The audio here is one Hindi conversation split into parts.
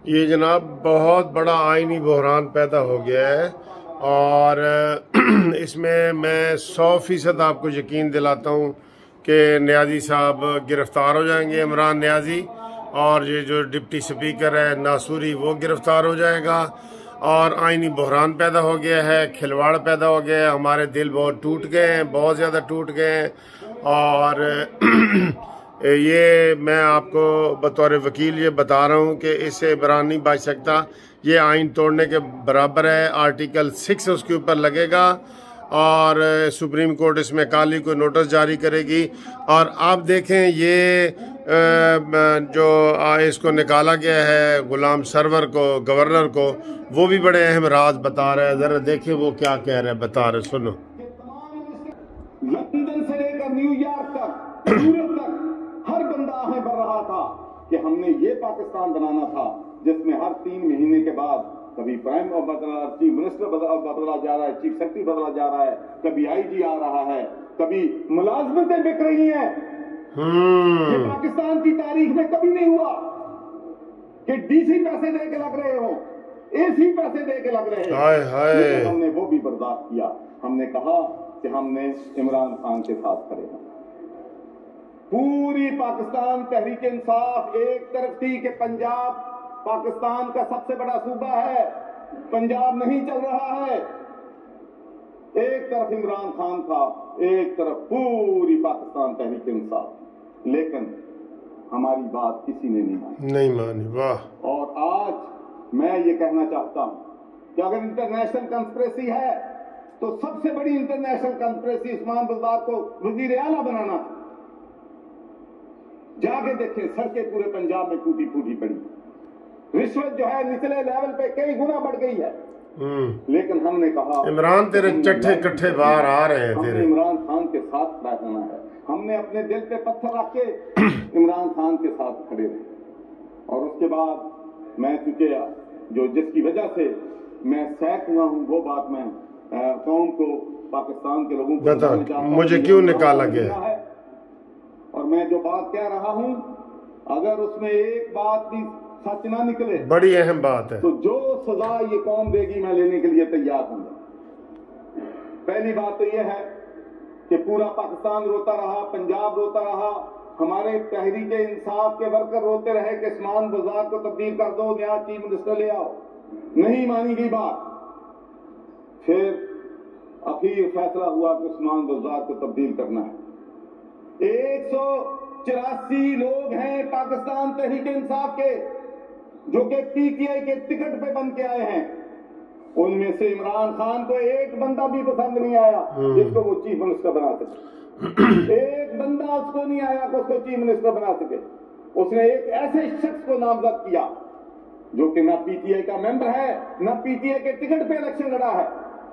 ये जनाब बहुत बड़ा आईनी बहरान पैदा हो गया है और इसमें मैं 100% आपको यकीन दिलाता हूँ कि न्याजी साहब गिरफ्तार हो जाएंगे, इमरान न्याजी, और ये जो डिप्टी स्पीकर है नासूरी वो गिरफ्तार हो जाएगा। और आईनी बहरान पैदा हो गया है, खिलवाड़ पैदा हो गया है, हमारे दिल बहुत टूट गए हैं, बहुत ज़्यादा टूट गए हैं। और ये मैं आपको बतौर वकील ये बता रहा हूँ कि इससे इमरान नहीं बच सकता। ये आइन तोड़ने के बराबर है। आर्टिकल 6 उसके ऊपर लगेगा और सुप्रीम कोर्ट इसमें काली को नोटिस जारी करेगी। और आप देखें ये जो इसको निकाला गया है गुलाम सरवर को, गवर्नर को, वो भी बड़े अहम राज बता रहे हैं। जरा देखें वो क्या कह रहे हैं, बता रहे, सुनो। लंदन से लेकर न्यूयॉर्क तक, यूरोप तक हर बंदा आहें भर रहा था कि हमने ये पाकिस्तान बनाना था जिसमें हर 3 महीने के बाद कभी प्राइम चीफ मिनिस्टर बदला जा रहा है, चीफ सेक्रेटरी बदला जा रहा है, कभी आईजी आ रहा है, कभी मुलाजमतें बिक रही हैं। ये पाकिस्तान की तारीख में कभी नहीं हुआ कि डीसी पैसे दे के लग रहे हो, एसी पैसे दे के लग रहे हैं। लेकिन हमने वो भी बर्दाश्त किया। हमने कहा कि हमने इमरान खान के साथ खड़े हैं। पूरी पाकिस्तान तहरीक इंसाफ एक तरफ थी कि पंजाब पाकिस्तान का सबसे बड़ा सूबा है, पंजाब नहीं चल रहा है। एक तरफ इमरान खान था, एक तरफ पूरी पाकिस्तान तहरीक इंसाफ। लेकिन हमारी बात किसी ने नहीं मानी। वाह। और आज मैं ये कहना चाहता हूं कि अगर इंटरनेशनल कंस्पिरेसी है तो सबसे बड़ी इंटरनेशनल कंस्पिरेसी उस्मान बुज़दार को वजीर आला बनाना था। जाके देखें, सड़कें पूरे पंजाब में टूटी फूटी पड़ी। रिश्वत जो है निचले लेवल पे कई गुना बढ़ गई है। लेकिन हमने कहा इमरान तेरे चट्टे कट्ठे बाहर आ रहे हैं, हमने इमरान खान के साथ खड़ा होना है। हमने अपने दिल पे पत्थर रख के इमरान खान के साथ खड़े रहे। और उसके बाद मैं चुके जो जिसकी वजह से मैं सैक हुआ हूँ वो बात मैं कौम को, पाकिस्तान के लोगों को बता मुझे क्यों निकाला गया है। और मैं जो बात कह रहा हूँ अगर उसमें एक बात भी सच ना निकले, बड़ी अहम बात है, तो जो सजा ये कौम देगी मैं लेने के लिए तैयार हूँ। पहली बात तो ये है कि पूरा पाकिस्तान रोता रहा, पंजाब रोता रहा, हमारे तहरीक इंसाफ के वर्कर रोते रहे कि उस्मान बुज़दार को तब्दील कर दो, नया चीफ मिनिस्टर ले आओ। नहीं मानी गई बात। फिर अखीर फैसला हुआ कि उस्मान बुज़दार को तब्दील करना है। 184 लोग हैं पाकिस्तान तहरीक इंसाफ के जो कि पीटीआई के टिकट पे बन के आए हैं। उनमें से इमरान खान को एक बंदा भी पसंद नहीं आया जिसको वो चीफ मिनिस्टर बना सके। एक बंदा उसको नहीं आया कि उसको चीफ मिनिस्टर बना सके। उसने एक ऐसे शख्स को नामजद किया जो कि ना पीटीआई का मेंबर है, ना पीटीआई के टिकट पे इलेक्शन लड़ा है।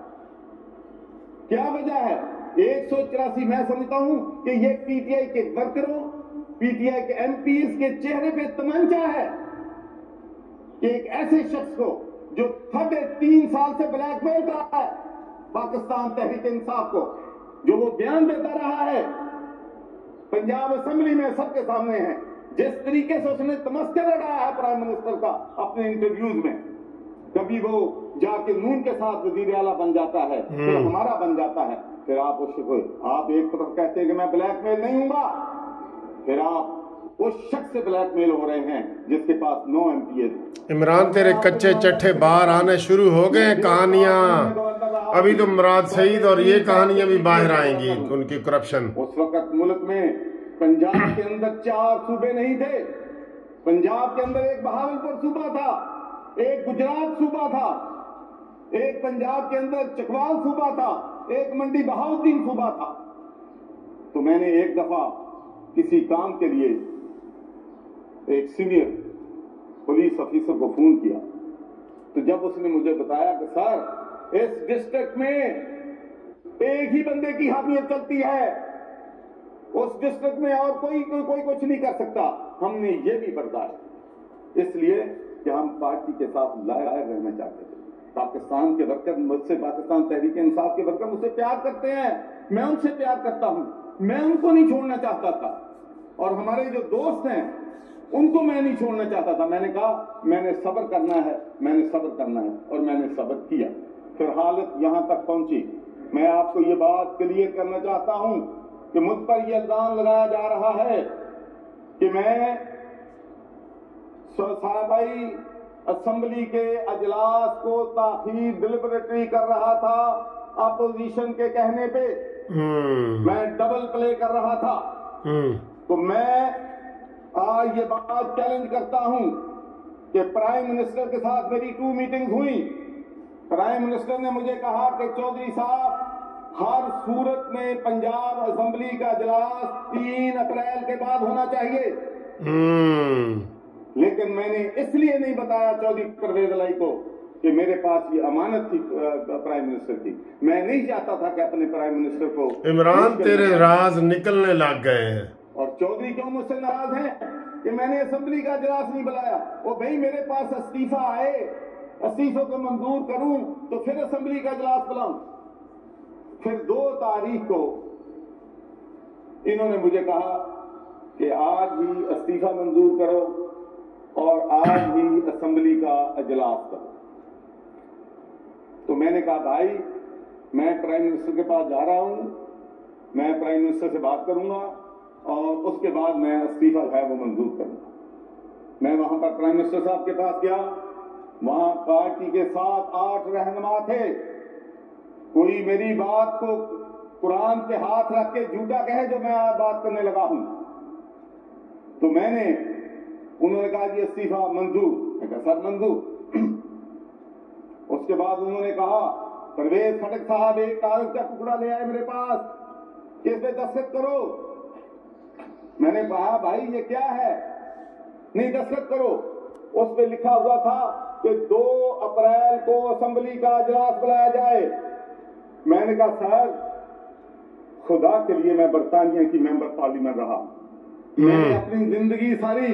क्या वजह है? 184 मैं समझता हूं कि ये पीटीआई के वर्करों, पीटीआई के एमपीज के चेहरे पे तमंचा है कि एक ऐसे शख्स को जो 3.5 साल से ब्लैकमेल कर रहा है पाकिस्तान तहरीक इंसाफ को, जो वो बयान देता रहा है पंजाब असेंबली में सबके सामने है, जिस तरीके से उसने तमस्कर लड़ाया है प्राइम मिनिस्टर का अपने इंटरव्यूज में। कभी वो जाके नून के साथ वजीर आला बन जाता है, फिर हमारा बन जाता है। फिर आप एक तरफ कहते हैं कि मैं ब्लैकमेल नहीं हूंगा, फिर आप उस शख्स से ब्लैकमेल हो रहे हैं जिसके पास 9 MPs। इमरान तेरे कच्चे चट्टे बाहर आने शुरू हो गए कहानियां। अभी तो मुराद सईद और ये कहानियां भी बाहर आएंगी, उनकी करप्शन। उस वक्त मुल्क में पंजाब के अंदर 4 सूबे नहीं थे। पंजाब के अंदर एक बहावलपुर सूबा था, एक गुजरात सूबा था, एक पंजाब के अंदर चकवाल सूबा था, एक मंडी बहाउद्दीन सूबा था। तो मैंने एक दफा किसी काम के लिए एक सीनियर पुलिस ऑफिसर को फोन किया, तो जब उसने मुझे बताया कि सर इस डिस्ट्रिक्ट में एक ही बंदे की हामियत चलती है, उस डिस्ट्रिक्ट में और कोई कुछ नहीं कर सकता, हमने ये भी बर्दाश्त, इसलिए कि हम पार्टी के साथ लायक रहना चाहते थे। पाकिस्तान के वर्कर मुझसे, पाकिस्तान तहरीक इंसाफ के वर्कर मुझसे प्यार करते हैं, मैं उनसे प्यार करता हूं, मैं उनको नहीं छोड़ना चाहता था। और हमारे जो दोस्त हैं उनको मैं नहीं छोड़ना चाहता था। मैंने कहा मैंने सब्र करना है, मैंने सब्र करना है, और मैंने सब्र किया। फिर हालत यहां तक पहुंची। मैं आपको ये बात क्लियर करना चाहता हूं कि मुझ पर यह इल्जाम लगाया जा रहा है कि मैं सूबाई असेंबली के अजलास को ताखीर डिलिबरेटरी कर रहा था अपोजिशन के कहने पे। मैं डबल प्ले कर रहा था। तो मैं आज ये बात चैलेंज करता हूं कि प्राइम मिनिस्टर के साथ मेरी 2 मीटिंग्स हुई। प्राइम मिनिस्टर ने मुझे कहा कि चौधरी साहब, हर सूरत में पंजाब असेंबली का इजलास 3 अप्रैल के बाद होना चाहिए। लेकिन मैंने इसलिए नहीं बताया चौधरी परवेज इलाही को कि मेरे पास ये अमानत थी प्राइम मिनिस्टर की। मैं नहीं चाहता था कि अपने प्राइम मिनिस्टर को इमरान तेरे राज निकलने लग गए हैं। और चौधरी क्यों मुझसे नाराज हैं कि मैंने असेंबली का इजलास नहीं बुलाया? वो भाई मेरे पास इस्तीफा आए, इस्तीफे को मंजूर करूं तो फिर असेंबली का इजलास बुलाऊं। फिर 2 तारीख को इन्होंने मुझे कहा कि आज ही इस्तीफा मंजूर करो और आज ही असेंबली का इजलास करो। तो मैंने कहा भाई, मैं प्राइम मिनिस्टर के पास जा रहा हूं, मैं प्राइम मिनिस्टर से बात करूंगा और उसके बाद मैं इस्तीफा है वो मंजूर करूंगा। मैं वहां पर प्राइम मिनिस्टर साहब के पास गया। वहां पार्टी के 7-8 रहनुमा थे। कोई मेरी बात को कुरान पे हाथ रख के झूठा कहे जो मैं आज बात करने लगा हूं। तो उन्होंने कहा जी इस्तीफा मंजूर। मैं कहा सर मंजूर। उसके बाद उन्होंने कहा परवेज खटक साहब एक कागज का टुकड़ा ले आए मेरे पास, इस पे दस्तखत करो। मैंने कहा भाई ये क्या है? नहीं दस्तखत करो। उस पे लिखा हुआ था कि 2 अप्रैल को असेंबली का इजलास बुलाया जाए। मैंने कहा सर खुदा के लिए मैं बरतानिया की मेंबर पार्लियामेंट रहा। मैंने अपनी जिंदगी सारी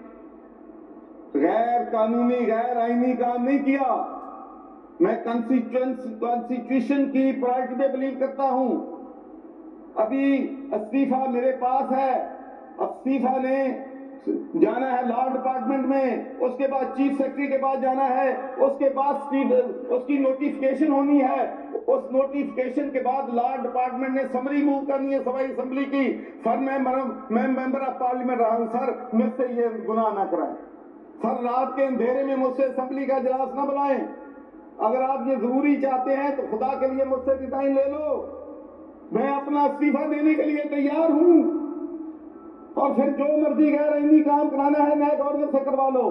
गैर कानूनी गैर आईनी काम नहीं किया। मैं कॉन्स्टिट्यूशन की प्रायोरिटी पे बिलीव करता हूं। अभी इस्तीफा मेरे पास है। इस्तीफा ने जाना है लॉ डिपार्टमेंट में, उसके बाद चीफ सेक्रेटरी के पास जाना है, उसके बाद उसकी नोटिफिकेशन होनी है। उस नोटिफिकेशन के बाद लॉ डिपार्टमेंट ने समरी मूव करनी है सवाई असेंबली की। सर मैं मेंबर ऑफ पार्लियामेंट रहा हूं, सर मुझसे ये गुनाह ना कराएं। सर रात के अंधेरे में मुझसे असेंबली का इजलास ना बुलाएं। अगर आप ये जरूरी चाहते हैं तो खुदा के लिए मुझसे रिजाइन ले लो। मैं अपना इस्तीफा देने के लिए तैयार हूं और फिर जो मर्जी गैर आईनी काम कराना है नए गवर्नर से करवा लो।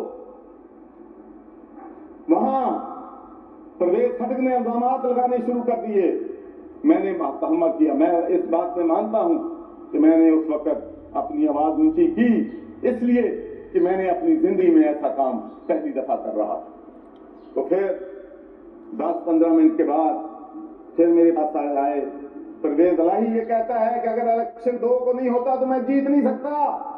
वहां परवेज खटक ने इल्जामात लगाने शुरू कर दिए। मैंने तहम्मुल किया। मैं इस बात में मानता हूं कि मैंने उस वक्त अपनी आवाज ऊंची की इसलिए कि मैंने अपनी जिंदगी में ऐसा काम पहली दफा कर रहा था। तो फिर 10-15 मिनट के बाद फिर मेरे पास आए परवेज इलाही ये कहता है कि अगर इलेक्शन 2 को नहीं होता तो मैं जीत नहीं सकता।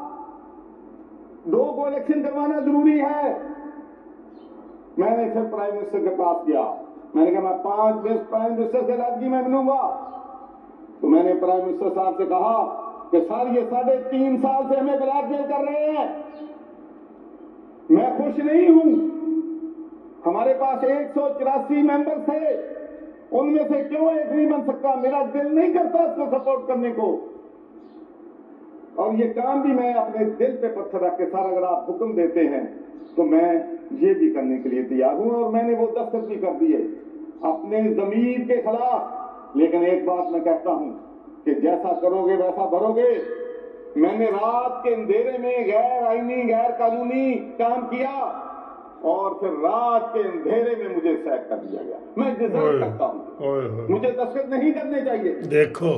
2 को इलेक्शन करवाना जरूरी है। मैंने फिर प्राइम मिनिस्टर के पास गया। मैंने कहा मैं 5 प्राइम मिनिस्टर से राजगी में मिलूंगा। तो मैंने प्राइम मिनिस्टर साहब से कहा कि सर ये 3.5 साल से हमें ब्लैकमेल कर रहे हैं। मैं खुश नहीं हूं। हमारे पास 184 मेंबर थे, उनमें से क्यों एक नहीं बन सकता? मेरा दिल नहीं करता इसको सपोर्ट करने को। और ये काम भी मैं अपने दिल पे पत्थर रख के सर अगर आप हुक्म देते हैं तो मैं ये भी करने के लिए तैयार हूं। और मैंने वो दस्तखत भी कर दिए अपने जमीर के खिलाफ। लेकिन एक बात मैं कहता हूं कि जैसा करोगे वैसा भरोगे। मैंने रात के अंधेरे में गैर आईनी गैर कानूनी काम किया और फिर रात के अंधेरे में मुझे सैक कर दिया गया। मैं डिजर्व करता हूं। मुझे दस्तखत नहीं करने चाहिए। देखो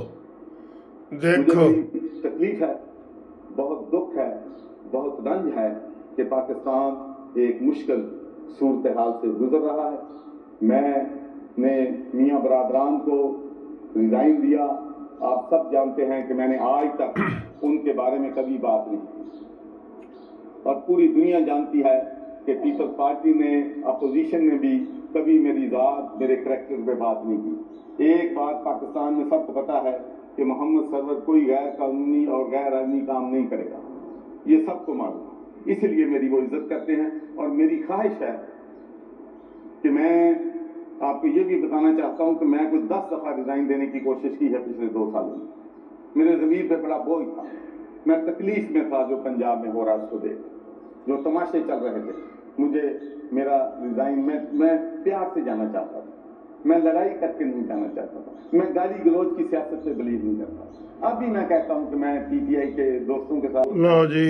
तकलीफ है, बहुत दुख है, बहुत रंज है कि पाकिस्तान एक मुश्किल सूरत हाल से गुजर रहा है। मैंने मियां बरादरान को रिजाइन दिया। आप सब जानते हैं कि मैंने आज तक उनके बारे में कभी बात नहीं की और पूरी दुनिया जानती है कि पीपल्स पार्टी ने अपोजिशन ने भी कभी मेरी जात मेरे करैक्टर पे बात नहीं की। एक बात पाकिस्तान में सबको पता है कि मोहम्मद सरवर कोई गैर कानूनी और गैर आईनी काम नहीं करेगा। ये सबको मालूम है। इसलिए मेरी वो इज्जत करते हैं। और मेरी ख्वाहिश है कि मैं आपको ये भी बताना चाहता हूं कि मैं कुछ 10 दफा रिजाइन देने की कोशिश की है पिछले 2 सालों में। मेरे ज़मीर पे बड़ा बोझ था, मैं तकलीफ में था जो पंजाब में हो रहा उसको देख, जो तमाशे चल रहे थे। मुझे मेरा रिजाइन मैं प्यार से जाना चाहता था, मैं लड़ाई करके नहीं जाना चाहता था, मैं गाली गलौज की सियासत से बिलीव नहीं करता। अब भी मैं कहता हूं कि मैं पीटीआई के दोस्तों के साथ लो जी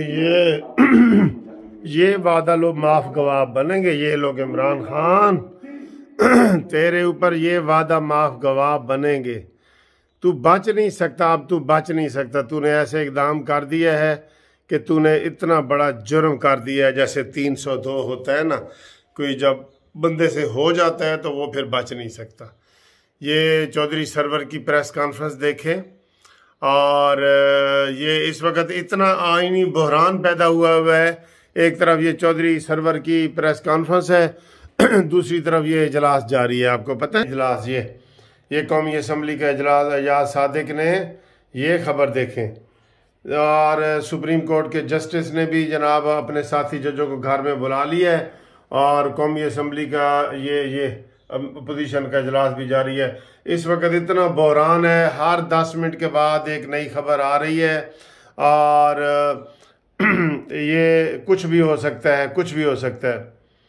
ये वादा लो माफ गवाह बनेंगे ये लोग। इमरान खान तेरे ऊपर ये वादा माफ गवाह बनेंगे। तू बच नहीं सकता, अब तू बच नहीं सकता। तूने ऐसे इकदाम कर दिया है कि तूने इतना बड़ा जुर्म कर दिया है। जैसे 302 होता है ना, कोई जब बंदे से हो जाता है तो वो फिर बच नहीं सकता। ये चौधरी सरवर की प्रेस कॉन्फ्रेंस देखें, और ये इस वक्त इतना आईनी बहरान पैदा हुआ है। एक तरफ ये चौधरी सरवर की प्रेस कॉन्फ्रेंस है, दूसरी तरफ ये इजलास जारी है। आपको पता है इजलास, ये कौमी असम्बली का इजलास एजाज सादिक ने ये खबर देखें। और सुप्रीम कोर्ट के जस्टिस ने भी जनाब अपने साथी जजों को घर में बुला लिया है, और कौमी असम्बली का ये अपोजिशन का इजलास भी जारी है। इस वक्त इतना बहरान है, हर 10 मिनट के बाद एक नई खबर आ रही है, और ये कुछ भी हो सकता है, कुछ भी हो सकता है।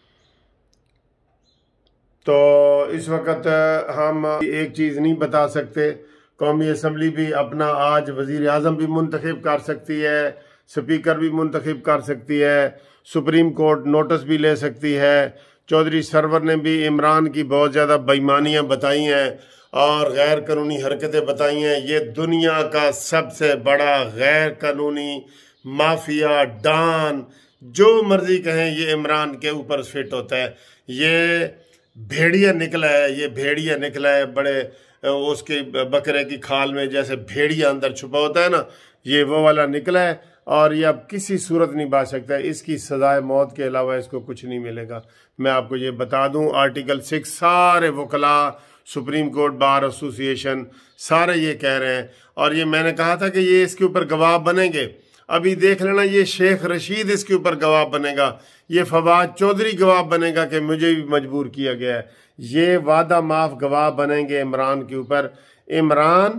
तो इस वक्त हम एक चीज़ नहीं बता सकते, कौमी असम्बली भी अपना आज वज़ीर आज़म भी मुंतखब कर सकती है, स्पीकर भी मुंतखब कर सकती है, सुप्रीम कोर्ट नोटिस भी ले सकती है। चौधरी सरवर ने भी इमरान की बहुत ज़्यादा बेईमानियाँ बताई हैं और गैर कानूनी हरकतें बताई हैं। ये दुनिया का सबसे बड़ा गैर कानूनी माफिया डॉन, जो मर्जी कहें, ये इमरान के ऊपर फिट होता है। ये भेड़िया निकला है, ये भेड़िया निकला है बड़े उसके बकरे की खाल में जैसे भेड़िया अंदर छुपा होता है ना, ये वो वाला निकला है। और ये अब किसी सूरत नहीं बच सकता। इसकी सजाए मौत के अलावा इसको कुछ नहीं मिलेगा। मैं आपको ये बता दूं, आर्टिकल 6 सारे वकला, सुप्रीम कोर्ट बार एसोसिएशन सारे ये कह रहे हैं। और ये मैंने कहा था कि ये इसके ऊपर गवाह बनेंगे। अभी देख लेना, ये शेख रशीद इसके ऊपर गवाह बनेगा, ये फवाद चौधरी गवाह बनेगा कि मुझे भी मजबूर किया गया है। ये वादा माफ गवाह बनेंगे इमरान के ऊपर। इमरान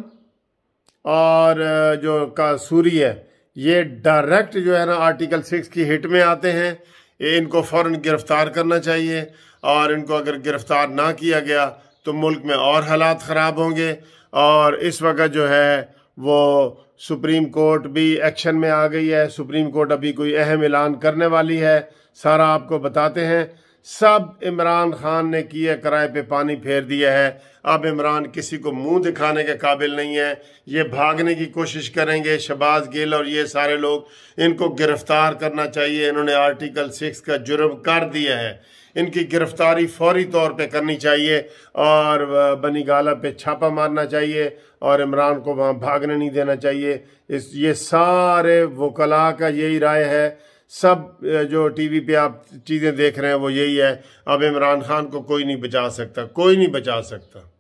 और जो कासूरी है, ये डायरेक्ट जो है ना आर्टिकल 6 की हिट में आते हैं। इनको फ़ौरन गिरफ्तार करना चाहिए, और इनको अगर गिरफ्तार ना किया गया तो मुल्क में और हालात ख़राब होंगे। और इस वक्त जो है वो सुप्रीम कोर्ट भी एक्शन में आ गई है। सुप्रीम कोर्ट अभी कोई अहम ऐलान करने वाली है, सारा आपको बताते हैं। सब इमरान खान ने किए किराए पे पानी फेर दिया है। अब इमरान किसी को मुंह दिखाने के काबिल नहीं है। ये भागने की कोशिश करेंगे, शहबाज गिल और ये सारे लोग, इनको गिरफ्तार करना चाहिए। इन्होंने आर्टिकल 6 का जुर्म कर दिया है, इनकी गिरफ्तारी फौरी तौर पे करनी चाहिए, और बनी गाला पे छापा मारना चाहिए, और इमरान को वहाँ भागने नहीं देना चाहिए। ये सारे वकला का यही राय है। सब जो टीवी पे आप चीज़ें देख रहे हैं वो यही है। अब इमरान खान को कोई नहीं बचा सकता, कोई नहीं बचा सकता।